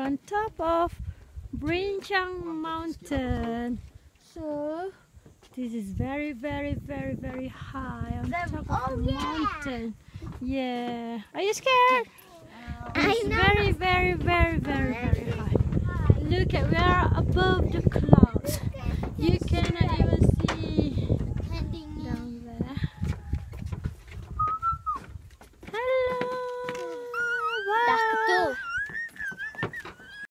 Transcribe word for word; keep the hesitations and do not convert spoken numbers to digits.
on top of Brinchang Mountain. So this is very, very, very, very high on top of oh, the yeah. mountain. Yeah. Are you scared? I It's know. very, very, very, very, very high. Look at, we are above the clouds. You can